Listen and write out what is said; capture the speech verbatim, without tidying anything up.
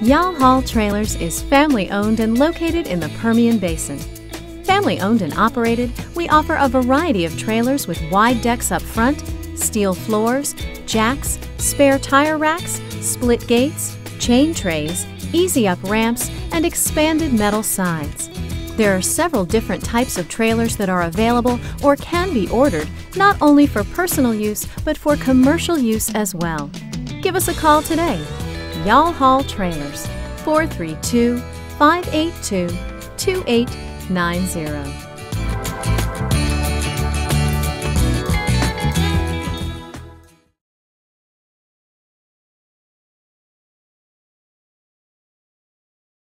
YAll Haul Trailers is family-owned and located in the Permian Basin. Family-owned and operated, we offer a variety of trailers with wide decks up front, steel floors, jacks, spare tire racks, split gates, chain trays, easy-up ramps, and expanded metal sides. There are several different types of trailers that are available or can be ordered, not only for personal use, but for commercial use as well. Give us a call today. YAll Haul Trailers, four three two, five eight two, two eight nine zero.